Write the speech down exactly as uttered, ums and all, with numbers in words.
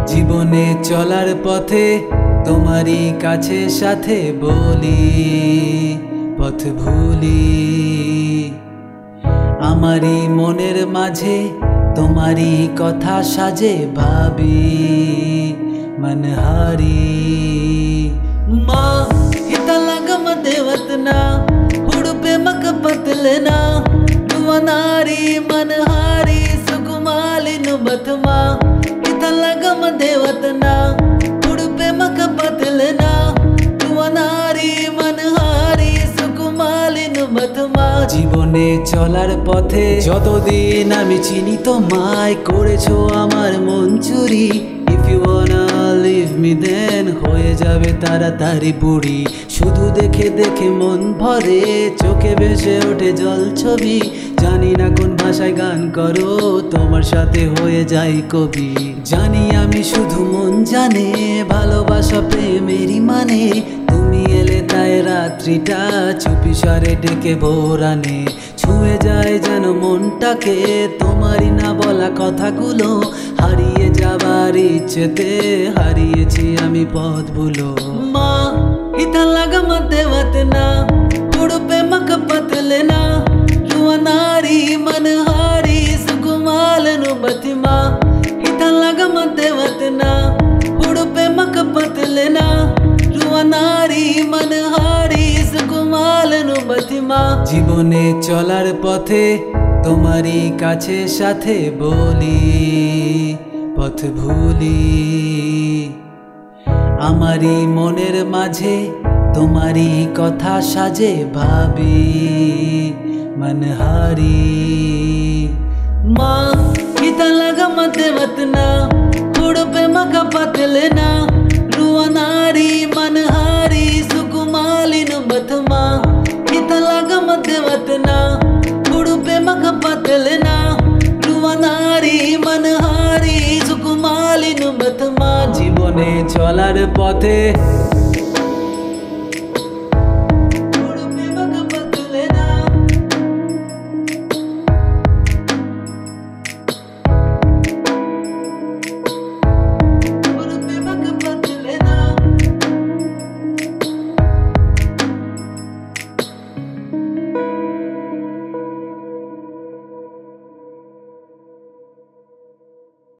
জীবনে চলার পথে তোমারই কাছে সাথে বলি পথ ভুলি। আমারই মনের মাঝে তোমারই কথা সাজে ভাবি मनहारी। माँ हिता लगम देवतना हुड़पे मक पतलना दुवनारी मनहारी सुकुमाली नुबथमा। हिता लगम देवतना हुड़पे मक पतलना दुवनारी मनहारी सुकुमाली नुबथमा। জীবনে চলার পথে যতদিন আমি চিনি তোমায় করেছো আমার মন চুরি। If you wanna leave me then হয়ে যাবে তাড়াতাড়ি বুড়ি। শুধু দেখে দেখে মন ভরে চোখে ভেসে ওঠে জল ছবি। জানি না কোন ভাষায় গান করো তোমার সাথে হয়ে যাই কবি। জানি আমি শুধু মন জানে ভালোবাসা প্রেমেরই মানে। তুমি এলে তাই রাত্রিটা চুপি সারে ডেকে ভোরানে ছুঁয়ে যায় যেন মনটাকে তোমারই না বলা কথাগুলো। হারিয়ে যাবার ইচ্ছেতে হারিয়েছি আমি পথ ভুলো। মা हिता लगम देवतना हुड़पे मक पतलना रुवनारी मनहारी सुकुमाल नुबथमा। हिता लगम देवतना हुड़पे मक पतलना रुवनारी मनहारी सुकुमाल नुबथमा। জীবনে চলার পথে তোমারই কাছে সাথে বলি পথ ভুলি। আমারই মনের মাঝে তোমারই কথা সাজে ভাবি मनहारी। माँ हिता लगम देवतना हुड़पे मक पतलना रुवनारी मनहारी सुकुमाली नुबथमा। हिता लगम देवतना हुड़पे मक पतलना रुवनारी मनहारी सुकुमाली नुबथमा। জীবনে চলার পথে